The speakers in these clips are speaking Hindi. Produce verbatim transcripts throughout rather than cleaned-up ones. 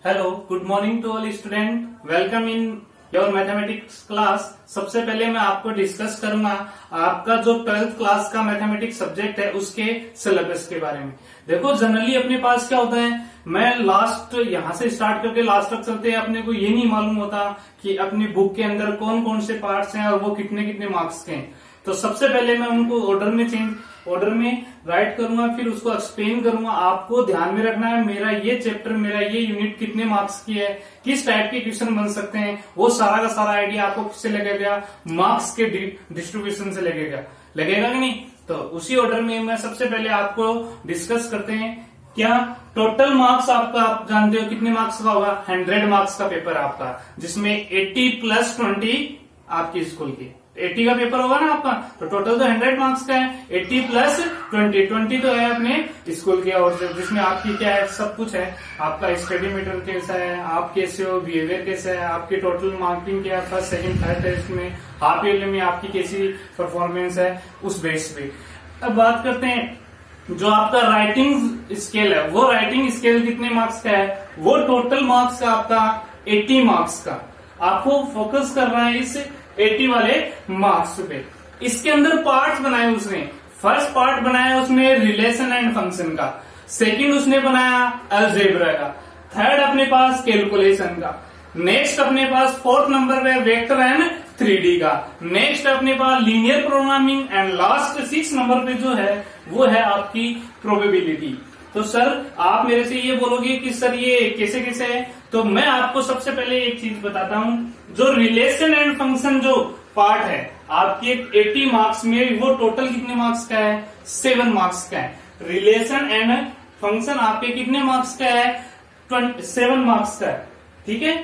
Hello, good morning to all student. Welcome in your mathematics class. सबसे पहले मैं आपको डिस्कस करूंगा आपका जो ट्वेल्थ क्लास का मैथमेटिक्स सब्जेक्ट है उसके सिलेबस के बारे में। देखो, जनरली अपने पास क्या होता है, मैं लास्ट यहां से स्टार्ट करके लास्ट तक चलते हैं, अपने को ये नहीं मालूम होता कि अपनी बुक के अंदर कौन कौन से पार्ट्स हैं और वो कितने कितने मार्क्स के हैं। तो सबसे पहले मैं उनको ऑर्डर में चेंज ऑर्डर में राइट करूंगा, फिर उसको एक्सप्लेन करूंगा। आपको ध्यान में रखना है मेरा ये चैप्टर, मेरा ये यूनिट कितने मार्क्स की है, किस टाइप के क्वेश्चन बन सकते हैं, वो सारा का सारा आइडिया आपको किससे लगेगा, मार्क्स के डिस्ट्रीब्यूशन से लगेगा लगेगा कि नहीं। तो उसी ऑर्डर में मैं सबसे पहले आपको डिस्कस करते हैं। क्या टोटल मार्क्स आपका, आप जानते हो कितने मार्क्स का होगा, हंड्रेड मार्क्स का पेपर आपका, जिसमें एट्टी प्लस ट्वेंटी आपकी स्कूल की अस्सी का पेपर होगा ना आपका। तो टोटल तो हंड्रेड मार्क्स का है, अस्सी प्लस ट्वेंटी ट्वेंटी तो है अपने स्कूल की ओर से, जिसमें आपकी क्या है, सब कुछ है। आपका स्टडी मेटर कैसा है, आप कैसे हो, बिहेवियर कैसा है, आपकी टोटल मार्किंग क्या, फर्स्ट सेकंड थर्ड टेस्ट में, हाफ ईयरली में आपकी कैसी परफॉर्मेंस है, उस बेस पे। अब बात करते हैं जो आपका राइटिंग स्केल है, वो राइटिंग स्केल कितने मार्क्स का है, वो टोटल मार्क्स का आपका अस्सी मार्क्स का। आपको फोकस करना है इस अस्सी वाले मार्क्स पे। इसके अंदर पार्ट्स बनाए उसने। फर्स्ट पार्ट बनाया उसने रिलेशन एंड फंक्शन का, सेकंड उसने बनाया अलजेब्रा का, थर्ड अपने पास कैलकुलेशन का, नेक्स्ट अपने पास फोर्थ नंबर पे वेक्टर एंड थ्री डी का, नेक्स्ट अपने पास linear programming, and last six number पे जो है वो है आपकी प्रोबेबिलिटी। तो सर आप मेरे से ये बोलोगे कि सर ये कैसे कैसे है, तो मैं आपको सबसे पहले एक चीज बताता हूं। जो रिलेशन एंड फंक्शन जो पार्ट है आपके अस्सी मार्क्स में, वो टोटल कितने मार्क्स का है, सेवन मार्क्स का है। रिलेशन एंड फंक्शन आपके कितने मार्क्स का है, सेवन मार्क्स का है, ठीक है।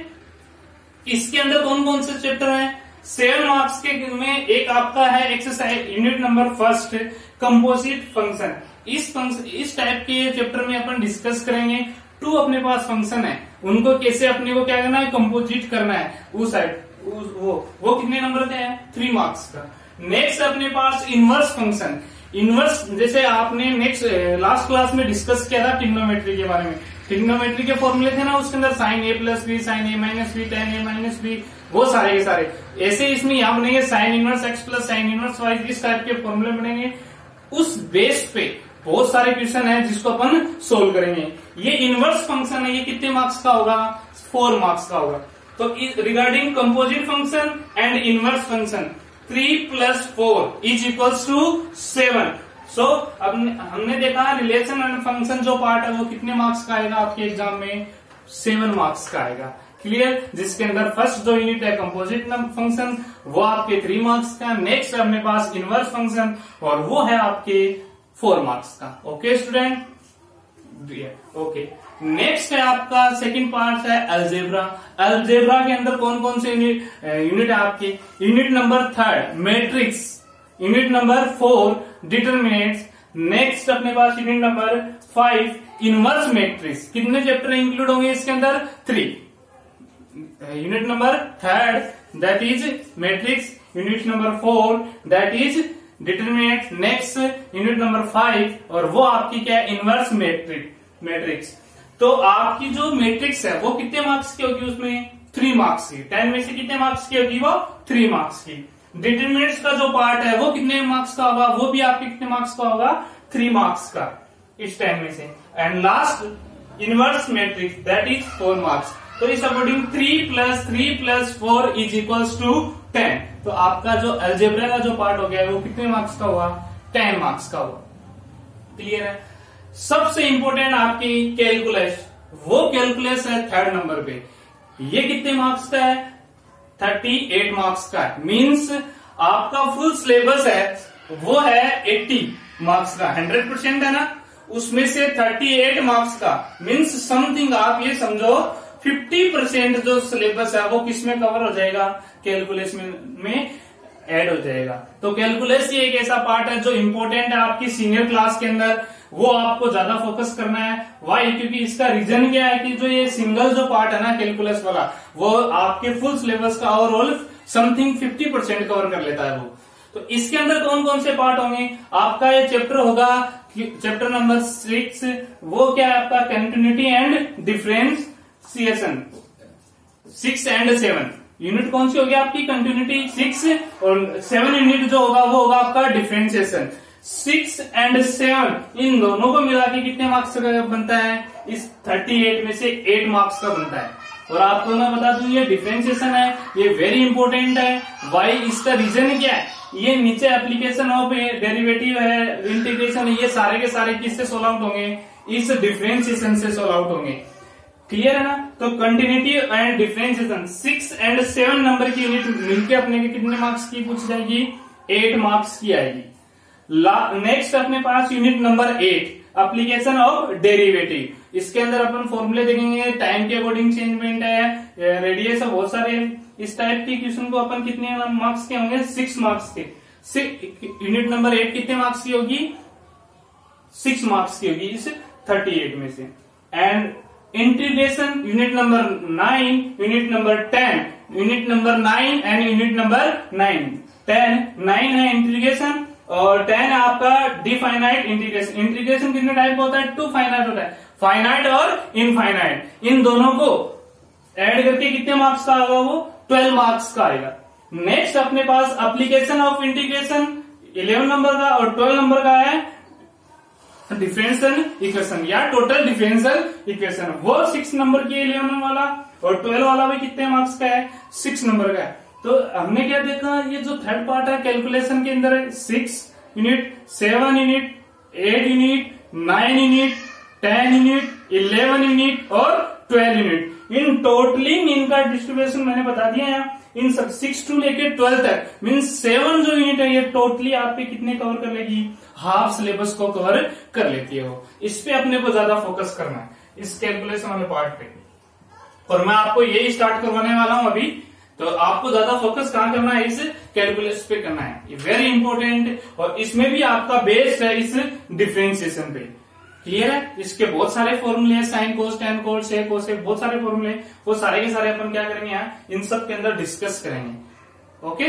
इसके अंदर कौन कौन से चैप्टर है, सेवन मार्क्स के में एक आपका है exercise unit number first, composite function. इस फंक्शन इस टाइप के चैप्टर में अपन डिस्कस करेंगे। टू अपने पास फंक्शन है, उनको कैसे अपने को क्या करना है, कंपोजिट करना है। उस साइड वो वो कितने नंबर का है, थ्री मार्क्स का। नेक्स्ट अपने पास इनवर्स फंक्शन। इनवर्स जैसे आपने नेक्स्ट लास्ट क्लास में डिस्कस किया था ट्रिग्नोमेट्री के बारे में। ट्रिग्नोमेट्री के फॉर्मूले थे ना, उसके अंदर sine A plus B, sine A minus B, tan A minus B, वो सारे के सारे। ऐसे इसमें यहाँ बनेंगे sine inverse x plus sine inverse y, इस टाइप के फॉर्मूले बनेंगे। उस बेस पे बहुत सारे क्वेश्चन है जिसको अपन सोल्व करेंगे। ये इनवर्स फंक्शन है, ये कितने मार्क्स का होगा, फोर मार्क्स का होगा। तो regarding composite function and inverse function, three plus four is equals to seven. So अब हमने देखा रिलेशन एंड फंक्शन जो पार्ट है वो कितने मार्क्स का आएगा आपके एग्जाम में, सेवन मार्क्स का आएगा। क्लियर। जिसके अंदर फर्स्ट जो यूनिट है कंपोजिट फंक्शन, वो आपके थ्री मार्क्स का। नेक्स्ट अपने पास इनवर्स फंक्शन, और वो है आपके फोर मार्क्स का। Okay student, okay. नेक्स्ट है आपका सेकंड पार्ट है अलजेब्रा। अलजेब्रा के अंदर कौन कौन से यूनिट यूनिट है आपके, unit number third matrix, unit number four determinants, next अपने पास unit number five inverse matrix. कितने चैप्टर इंक्लूड होंगे इसके अंदर, three. Unit number third that is matrix, unit number four that is determinant, next unit number five, और वो आपकी क्या है, इनवर्स मैट्रिक्स मैट्रिक्स। तो आपकी जो मैट्रिक्स है वो कितने मार्क्स की होगी, उसमें थ्री मार्क्स की। टेन में से कितने मार्क्स की होगी, वो थ्री मार्क्स की। डिटरमिनेंट्स का जो पार्ट है वो कितने मार्क्स का होगा, वो भी आपके कितने मार्क्स का होगा, थ्री मार्क्स का इस टेन में से। And last inverse matrix that is four marks. तो इस according three plus three plus four is equals to ten. तो आपका जो अलजेब्रा का जो पार्ट हो गया वो कितने मार्क्स का हुआ, टेन मार्क्स का हुआ। क्लियर है। सबसे इंपॉर्टेंट आपकी कैलकुलस, वो कैलकुलस है थर्ड नंबर पे। ये कितने मार्क्स का है, थर्टी एट मार्क्स का है। मीन्स आपका फुल सिलेबस है वो है एट्टी मार्क्स का, हंड्रेड परसेंट है ना, उसमें से थर्टी एट मार्क्स का। मीन्स समथिंग आप ये समझो फिफ्टी परसेंट जो सिलेबस है वो किसमें कवर हो जाएगा, कैलकुलस में, में ऐड हो जाएगा। तो कैलकुलस ये एक ऐसा पार्ट है जो इंपॉर्टेंट है आपकी सीनियर क्लास के अंदर, वो आपको ज्यादा फोकस करना है। वाई, क्योंकि इसका रीजन क्या है कि जो ये सिंगल जो पार्ट है ना कैलकुलस वाला, वो आपके फुल सिलेबस का overall something fifty percent cover कर लेता है वो। तो इसके अंदर कौन कौन से पार्ट होंगे, आपका ये चैप्टर होगा चैप्टर नंबर सिक्स, वो क्या है आपका continuity and difference differentiation six and seven. Unit कौन सी होगी आपकी? कंटिन्यूटी सिक्स, और सेवन यूनिट जो होगा वो होगा आपका डिफरेंशिएशन। सिक्स एंड सेवन इन दोनों को मिला के कितने मार्क्स का बनता है? इस थर्टी एट में से एट मार्क्स का बनता है। और आपको मैं बता दूं ये डिफरेंशिएशन है, ये वेरी इंपॉर्टेंट है। वाई, इसका रीजन क्या है? ये नीचे एप्लीकेशन ऑफ डेरिवेटिव है, इंटीग्रेशन है, ये सारे के सारे किससे सोल्व आउट होंगे? इस डिफरेंशिएशन से सोल्व आउट होंगे। क्लियर है ना? तो continuity and differentiation six and seven number की यूनिट मिलकर अपने के कितने मार्क्स की पूछ जाएगी? एट मार्क्स की आएगी। नेक्स्ट अपने पास unit number eight, application of derivative. इसके अंदर अपन फॉर्मूले देखेंगे, टाइम के अकॉर्डिंग चेंजमेंट है, रेडियस है, बहुत सारे इस टाइप के क्वेश्चन को अपन कितने मार्क्स के होंगे? सिक्स मार्क्स के। यूनिट नंबर एट कितने मार्क्स की होगी? सिक्स मार्क्स की होगी इस थर्टी एट में से। And integration unit number nine, unit number ten, unit number nine and unit number nine. Ten nine है इंटीग्रेशन, और टेन है आपका डिफाइनाइट इंटीग्रेशन। इंटीग्रेशन कितने टाइप का होता है? टू फाइनाइट होता है, फाइनाइट और इनफाइनाइट। इन दोनों को ऐड करके कितने मार्क्स का आएगा? वो ट्वेल्व मार्क्स का आएगा। नेक्स्ट अपने पास application of integration eleven number का, और ट्वेल्व नंबर का है डिफरेंशियल इक्वेशन या टोटल डिफरेंशियल इक्वेशन। वो सिक्स नंबर की इलेवन वाला, और ट्वेल्व वाला भी कितने मार्क्स का है? सिक्स नंबर का है। तो हमने क्या देखा? ये जो थर्ड पार्ट है कैलकुलेशन के अंदर है, six unit, seven unit, eight unit, nine unit, ten unit, eleven unit और ट्वेल्व यूनिट। इन टोटलिंग इनका डिस्ट्रीब्यूशन मैंने बता दिया है। इन सब सिक्स टू लेके ट्वेल्व तक मीन्स सेवन जो यूनिट है ये टोटली आपके कितने कवर कर लेगी? हाफ सिलेबस को कवर कर लेती है वो। इस पे अपने को ज्यादा फोकस करना है, इस कैलकुलेशन वाले पार्ट पे। और मैं आपको यही स्टार्ट करवाने वाला हूं अभी। तो आपको ज्यादा फोकस कहां करना है? इस कैलकुलेशन पे करना है, ये वेरी इंपॉर्टेंट। और इसमें भी आपका बेस है इस डिफरेंशिएशन पे। क्लियर है? इसके बहुत सारे फॉर्मूले हैं, sine cos, tan cos, sec cosec, बहुत सारे फॉर्मूले, वो सारे के सारे अपन क्या करेंगे यहाँ इन सब के अंदर डिस्कस करेंगे। ओके,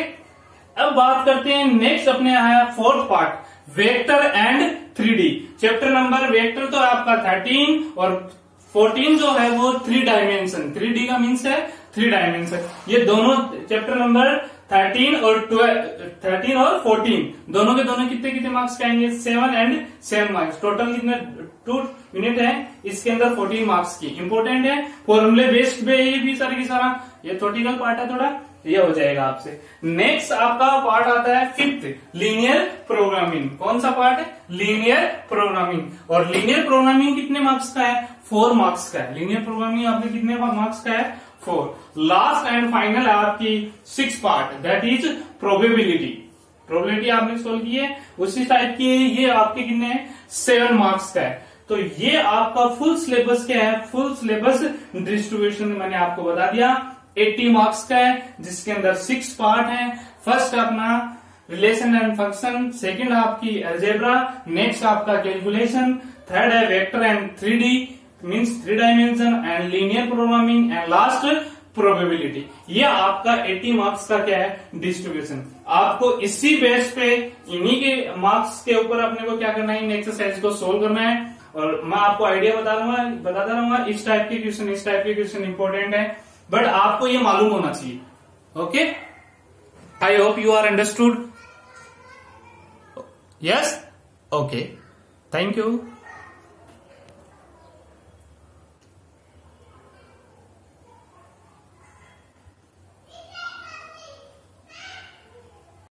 अब बात करते हैं नेक्स्ट अपने आया fourth part, vector and three D. Chapter number vector तो आपका थर्टीन और फोर्टीन जो है वो थ्री डायमेंशन। थ्री डी का मीन्स है थ्री डायमेंशन। ये दोनों चैप्टर नंबर थर्टीन और थर्टीन और फोर्टीन दोनों के दोनों कितने कितने मार्क्स के आएंगे? Seven and seven marks. Total कितने टू यूनिट है इसके अंदर? फोर्टीन मार्क्स की। इंपॉर्टेंट है, फॉर्मूले बेस्ड पे ये भी सारे की सारा। ये थ्योरेटिकल पार्ट है थोड़ा, ये हो जाएगा आपसे। नेक्स्ट आपका पार्ट आता है फिफ्थ, लीनियर प्रोग्रामिंग। कौन सा पार्ट है? Linear programming. और लीनियर प्रोग्रामिंग कितने मार्क्स का है? फोर मार्क्स का है। लीनियर प्रोग्रामिंग आपके कितने मार्क्स का है? फोर। लास्ट एंड फाइनल है आपकी six part, that is probability. Probability आपने सोल्व की है, उसी टाइप की ये आपके कितने हैं? सेवन मार्क्स का है। तो ये आपका फुल सिलेबस क्या है? फुल सिलेबस डिस्ट्रीब्यूशन मैंने आपको बता दिया, अस्सी मार्क्स का है, जिसके अंदर सिक्स पार्ट है। फर्स्ट अपना रिलेशन एंड फंक्शन, सेकंड आपकी अलजेब्रा, नेक्स्ट आपका कैलकुलेशन, थर्ड है vector and three D means three dimension and linear programming, and last probability. ये आपका अस्सी मार्क्स का क्या है? डिस्ट्रीब्यूशन। आपको इसी बेस पे इन्हीं के मार्क्स के ऊपर अपने को क्या करना है? इन एक्सरसाइज को सोल्व करना है। और मैं आपको आइडिया बता दूंगा बताता रहूंगा, इस टाइप के क्वेश्चन इस टाइप के क्वेश्चन इंपॉर्टेंट है, बट आपको ये मालूम होना चाहिए। Okay, I hope you are understood. Yes, okay, thank you.